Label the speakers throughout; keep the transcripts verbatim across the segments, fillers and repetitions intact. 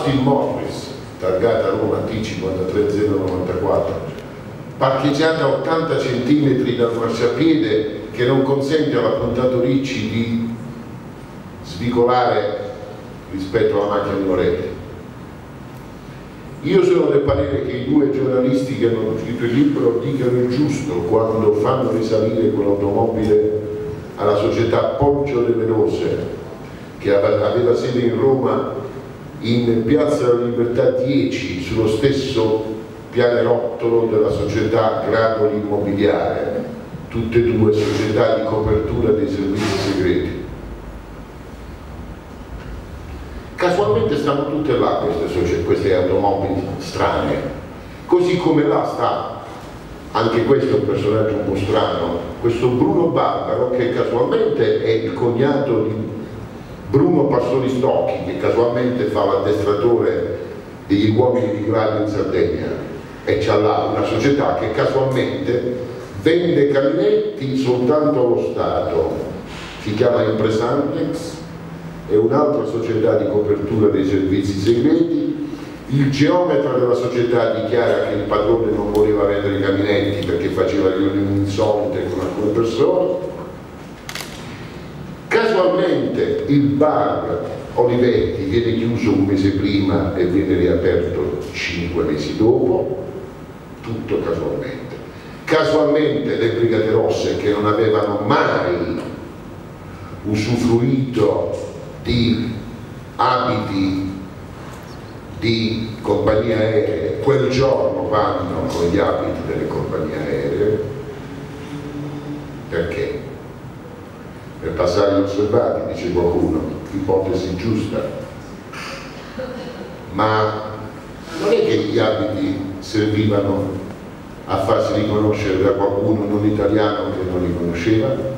Speaker 1: Austin Morris, targata Roma T cinquantatré zero novantaquattro, parcheggiata a ottanta centimetri dal marciapiede che non consente alla puntato Ricci di svicolare rispetto alla macchina di Moretti. Io sono del parere che i due giornalisti che hanno scritto il libro dicano il giusto quando fanno risalire quell'automobile alla società Poggio delle Rose, che aveva sede in Roma in Piazza della Libertà dieci, sullo stesso pianerottolo della società Gradoli Immobiliare, tutte e due società di copertura dei servizi segreti. Casualmente stanno tutte là queste, queste automobili strane, così come là sta, anche questo è un personaggio un po' strano, questo Bruno Barbaro, che casualmente è il cognato di Bruno Passoli Stocchi, che casualmente fa l'addestratore degli uomini di Gladio in Sardegna, e c'ha là una società che casualmente vende caminetti soltanto allo Stato, si chiama Impresantex, è un'altra società di copertura dei servizi segreti. Il geometra della società dichiara che il padrone non voleva vendere i caminetti perché faceva riunioni insolite con alcune persone. Casualmente il bar Olivetti viene chiuso un mese prima e viene riaperto cinque mesi dopo, tutto casualmente. Casualmente le Brigate Rosse, che non avevano mai usufruito di abiti di compagnie aeree, quel giorno vanno con gli abiti delle compagnie aeree. Perché? Per passare inosservati, dice qualcuno, ipotesi giusta, ma non è che gli abiti servivano a farsi riconoscere da qualcuno non italiano che non li conosceva?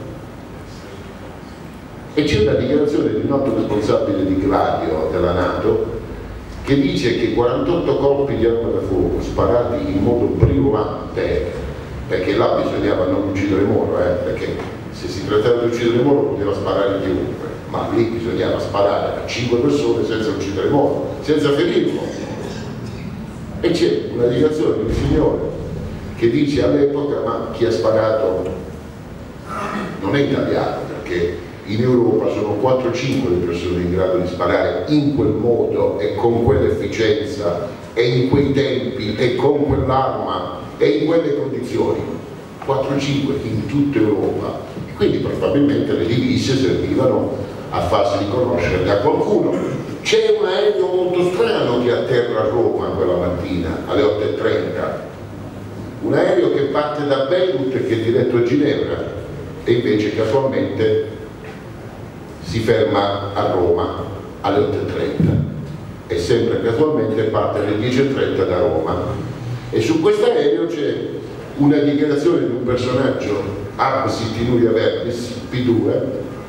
Speaker 1: E c'è una dichiarazione di un altro responsabile di Gladio della NATO che dice che quarantotto colpi di arma da fuoco sparati in modo briolante, perché là bisognava non uccidere Moro, eh, perché se si trattava di uccidere Moro poteva sparare chiunque, ma lì bisognava sparare a cinque persone senza uccidere Moro, senza ferirlo. E c'è una dichiarazione di un signore che dice all'epoca: ma chi ha sparato non è italiano, perché in Europa sono quattro o cinque le persone in grado di sparare in quel modo e con quell'efficienza e in quei tempi e con quell'arma e in quelle condizioni, quattro o cinque in tutta Europa, e quindi probabilmente le divise servivano a farsi riconoscere da qualcuno. C'è un aereo molto strano che atterra a Roma quella mattina alle otto e trenta, un aereo che parte da Beirut e che è diretto a Ginevra, e invece casualmente si ferma a Roma alle otto e trenta, e sempre casualmente parte alle dieci e trenta da Roma. E su questo aereo c'è una dichiarazione di un personaggio, Absit Inuria Verbis, P due,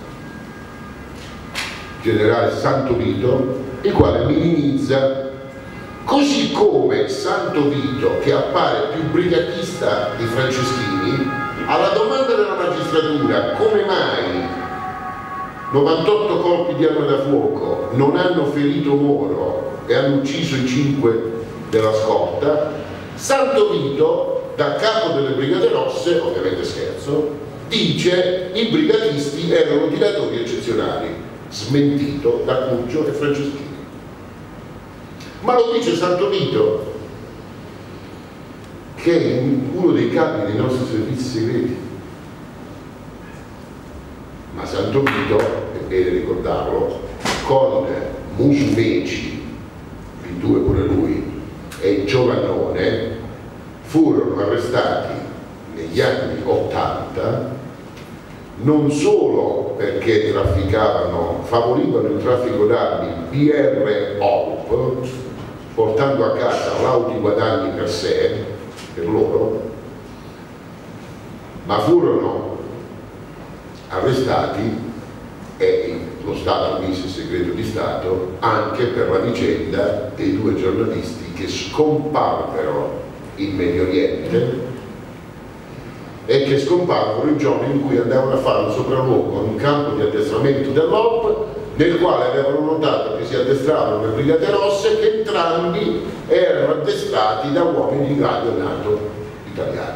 Speaker 1: generale Santo Vito, il quale minimizza, così come Santo Vito, che appare più brigatista di Franceschini, alla domanda della magistratura come mai novantotto colpi di arma da fuoco non hanno ferito Moro e hanno ucciso i cinque della scorta, Santo Vito, da capo delle Brigate Rosse, ovviamente scherzo, dice i brigatisti erano tiratori eccezionali, smentito da Curcio e Franceschini. Ma lo dice Santo Vito, che è uno dei capi dei nostri servizi segreti. Ma Santo Vito, è bene ricordarlo, con Musumeci, P due pure lui, e Giovannone furono arrestati negli anni ottanta non solo perché trafficavano, favorivano il traffico d'armi B R O P, portando a casa lauti guadagni per sé, per loro, ma furono arrestati, e lo Stato mise il segreto di Stato anche per la vicenda dei due giornalisti che scomparvero in Medio Oriente e che scomparvero il giorno in cui andavano a fare un sopralluogo in un campo di addestramento dell'O P nel quale avevano notato che si addestravano le Brigate Rosse, che entrambi erano addestrati da uomini di grado NATO italiani.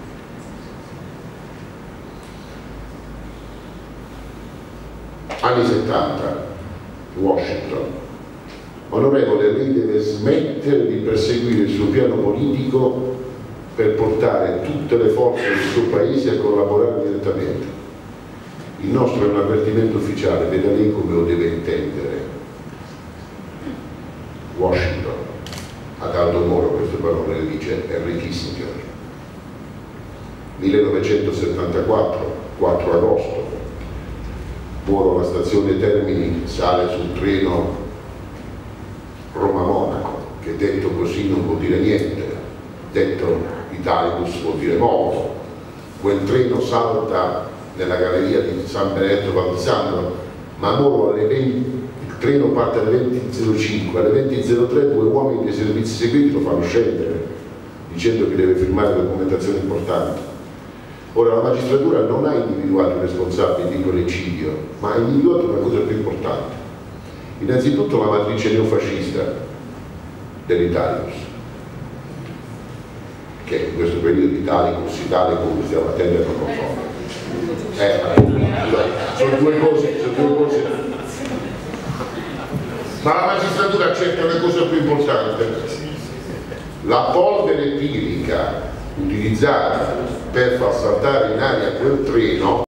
Speaker 1: Anni settanta, Washington. Onorevole, lei deve smettere di perseguire il suo piano politico per portare tutte le forze del suo paese a collaborare direttamente. Il nostro è un avvertimento ufficiale, veda lei come lo deve intendere. Washington, ad Aldo Moro queste parole le dice Henry Kissinger. millenovecentosettantaquattro, quattro agosto, Moro alla stazione Termini sale sul treno Roma-Monaco, che detto così non vuol dire niente, detto Italicus vuol dire molto. Quel treno salta nella galleria di San Benedetto Valdesandro, ma Moro alle venti, il treno parte alle venti e zero cinque, alle venti e zero tre due uomini dei servizi segreti lo fanno scendere, dicendo che deve firmare documentazione importante. Ora, la magistratura non ha individuato i responsabili di quell'eccidio, ma ha individuato una cosa più importante. Innanzitutto la matrice neofascista dell'Italicus, che in questo periodo Italicus, Italicus, stiamo attenti non lo so. Eh, sono due cose, sono due cose. Ma la magistratura cerca una cosa più importante. La polvere pirica utilizzata per far saltare in aria quel treno